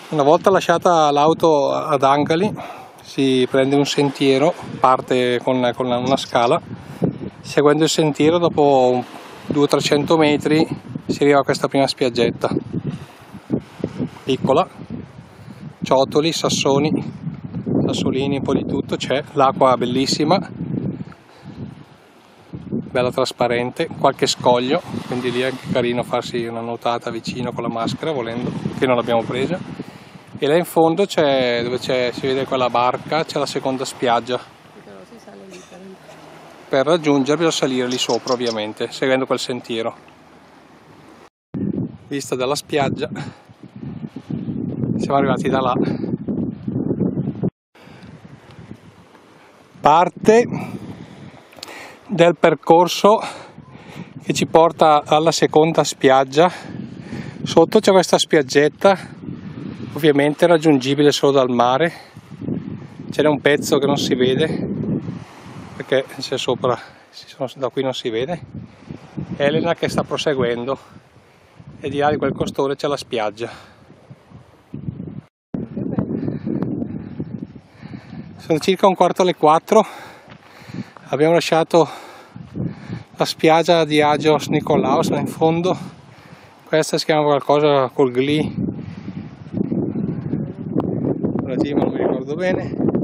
Una volta lasciata l'auto ad Angali si prende un sentiero, parte con una scala, seguendo il sentiero dopo 200-300 metri si arriva a questa prima spiaggetta, piccola, ciottoli, sassolini, un po' di tutto, c'è l'acqua bellissima, bella trasparente, qualche scoglio, quindi lì è anche carino farsi una nuotata vicino con la maschera volendo, che non l'abbiamo presa. E là in fondo c'è, dove si vede quella barca, c'è la seconda spiaggia. Si sale lì per raggiungerli bisogna salire lì sopra, ovviamente, seguendo quel sentiero. Vista dalla spiaggia, siamo arrivati da là. Parte del percorso che ci porta alla seconda spiaggia. Sotto c'è questa spiaggetta, ovviamente raggiungibile solo dal mare. Ce n'è un pezzo che non si vede perché c'è sopra, da qui non si vede. Elena che sta proseguendo e di là di quel costone c'è la spiaggia. Sono circa 3:15, abbiamo lasciato la spiaggia di Agios Nikolaos là in fondo. Questa si chiama qualcosa col Gli, la G ma non mi ricordo bene.